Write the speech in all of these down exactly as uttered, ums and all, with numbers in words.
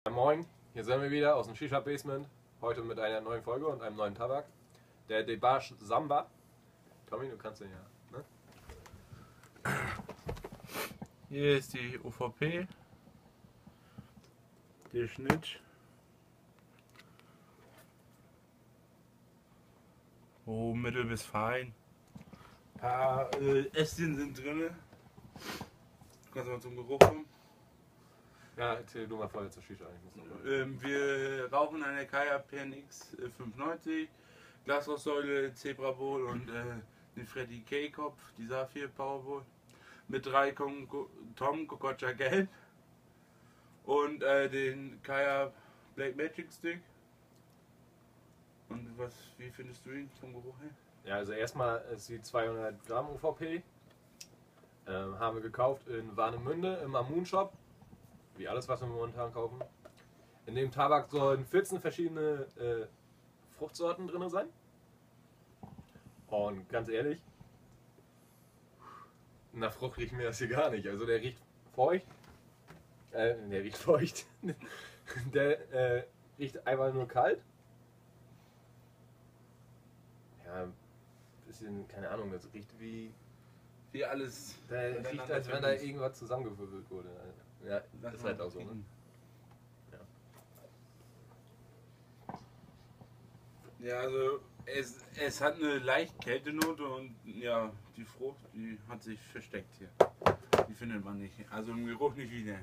Moin, hier sind wir wieder aus dem Shisha Basement. Heute mit einer neuen Folge und einem neuen Tabak. Der Debash Samba. Tommy, du kannst den ja, ne? Hier ist die U V P. Der Schnitt. Oh, mittel bis fein. Ein paar äh, Ästchen sind drin. Kannst du mal zum Geruch kommen? Ja, erzähl du mal vorher zur Shisha. Ich muss noch mal. Ähm, wir rauchen eine Kaya P N X fünfhundertneunzig, Glasrostsäule, Zebra Bowl und äh, den Freddy K Kopf, die Saphir Powerbowl. Mit drei Tom Kokocha Gelb und äh, den Kaya Black Magic Stick. Und was, wie findest du ihn vom Geruch her? Ja, also erstmal ist die zweihundert Gramm U V P. Ähm, haben wir gekauft in Warnemünde im Amun Shop. Wie alles, was wir momentan kaufen. In dem Tabak sollen vierzehn verschiedene äh, Fruchtsorten drin sein. Und ganz ehrlich, nach Frucht riecht mir das hier gar nicht. Also der riecht feucht. Äh, der riecht feucht. der äh, riecht einfach nur kalt. Ja, ein bisschen, keine Ahnung, das riecht wie. Wie alles. Der riecht, als wenn da irgendwas zusammengewürfelt wurde. Ja, das ist halt auch so, ne? Ja. Ja, also es, es hat eine leicht Kältenote und ja, die Frucht, die hat sich versteckt hier. Die findet man nicht. Also im Geruch nicht wieder.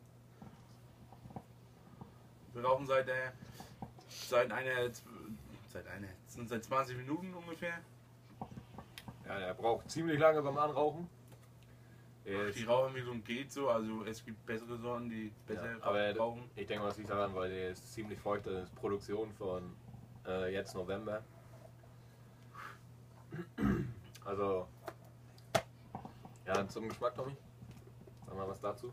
Wir rauchen seit der seit einer seit einer seit zwanzig Minuten ungefähr. Ja, der braucht ziemlich lange beim Anrauchen. Der Die ist, rauchen wie so ein geht so, also es gibt bessere Sorten, die besser ja, aber rauchen. ich denke mal, das liegt daran, weil der ist ziemlich feucht. Das ist Produktion von äh, jetzt November. Also, ja, zum Geschmack, Tommy. Sag mal was dazu.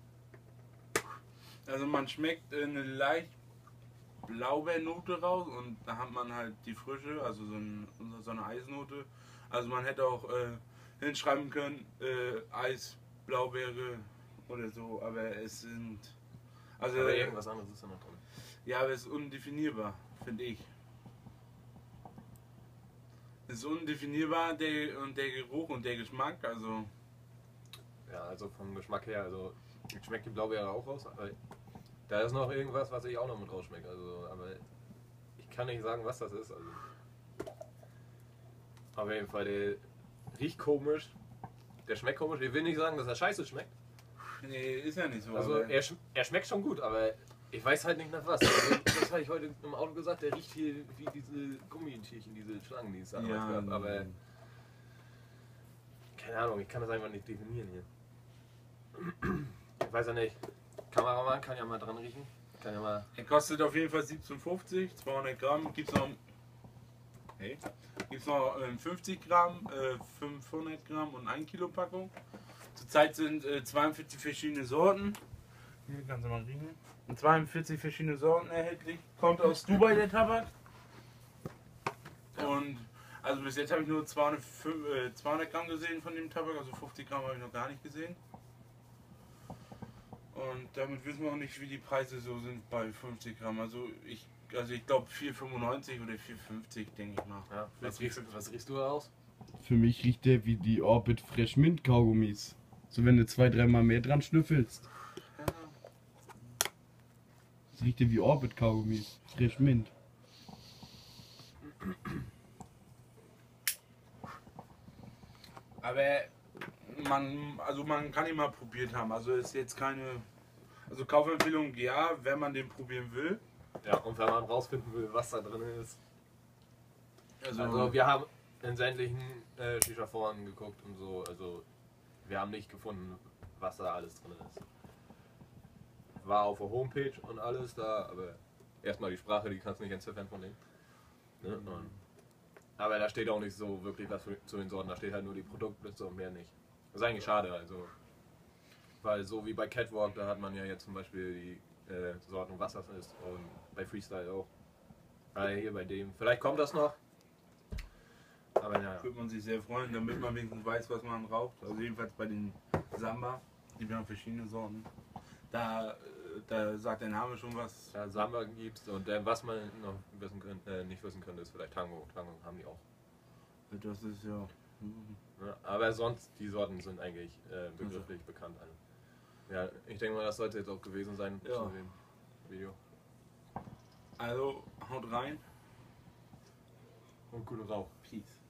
Also man schmeckt eine leicht Blaubeernote raus und da hat man halt die Frische, also so, ein, so eine Eisnote. Also man hätte auch äh, hinschreiben können, äh, Eis, Blaubeere oder so, aber es sind... Also, Aber irgendwas anderes ist da noch drin. ja, aber es ist undefinierbar, finde ich. Es ist undefinierbar der, und der Geruch und der Geschmack, also... Ja, also vom Geschmack her, also ich schmecke die Blaubeere auch raus, aber da ist noch irgendwas, was ich auch noch mit rausschmecke. Also, aber ich kann nicht sagen, was das ist. Also. Auf jeden Fall, der riecht komisch, der schmeckt komisch. Ich will nicht sagen, dass er scheiße schmeckt. Nee, ist ja nicht so. Also aber er, sch er schmeckt schon gut, aber ich weiß halt nicht nach was. Also, das habe ich heute im Auto gesagt, der riecht hier wie diese Gummitierchen, diese Schlangen, die es damals ja, gab. Aber keine Ahnung, ich kann das einfach nicht definieren hier. Ich weiß ja nicht. Kameramann kann ja mal dran riechen. Kann ja mal. er kostet auf jeden Fall siebzehn fünfzig, zweihundert Gramm. Gibt's noch, hey, gibt's noch ähm, fünfzig Gramm, äh, fünfhundert Gramm und ein Kilo Packung. Zurzeit sind äh, zweiundvierzig verschiedene Sorten. Hier kannst du mal riechen. Und zweiundvierzig verschiedene Sorten erhältlich. Kommt aus Dubai der Tabak. Und also bis jetzt habe ich nur zweihundert, äh, zweihundert Gramm gesehen von dem Tabak, also fünfzig Gramm habe ich noch gar nicht gesehen. Und damit wissen wir auch nicht, wie die Preise so sind bei fünfzig Gramm. Also ich, also ich glaube vier fünfundneunzig oder vier fünfzig, denke ich mal. Ja, was, riechst, was riechst du da aus? Für mich riecht der wie die Orbit Fresh Mint Kaugummis. So wenn du zwei, dreimal mehr dran schnüffelst. Ja. Das riecht der wie Orbit Kaugummis. Fresh Mint. Aber man, also man kann ihn mal probiert haben. Also ist jetzt keine, also Kaufempfehlung ja, wenn man den probieren will. Ja, und wenn man rausfinden will, was da drin ist. Also, Also wir haben in sämtlichen äh, Shisha-Foren geguckt und so, also wir haben nicht gefunden, was da alles drin ist. War auf der Homepage und alles da, aber erstmal die Sprache, die kannst du nicht entziffern von denen. Ne? Und, aber da steht auch nicht so wirklich was für, zu den Sorten, da steht halt nur die Produktliste und mehr nicht. Das ist eigentlich schade, also. Weil so wie bei Catwalk, da hat man ja jetzt zum Beispiel die äh, Sorten, was das ist, und bei Freestyle auch. Aber hier bei dem, vielleicht kommt das noch. Aber ja. würde man sich sehr freuen, damit man wenigstens weiß, was man raucht. Also jedenfalls bei den Samba, die wir haben verschiedene Sorten. Da da sagt der Name schon was. Ja, Samba gibt's und äh, was man noch wissen könnte, äh, nicht wissen könnte, ist vielleicht Tango. Tango haben die auch. Das ist ja. Ja, aber sonst, die Sorten sind eigentlich äh, begrifflich also. bekannt. Alle. Ja, ich denke mal, das sollte jetzt auch gewesen sein ja. zu dem Video. Also, haut rein. Und gute Rauch. Peace.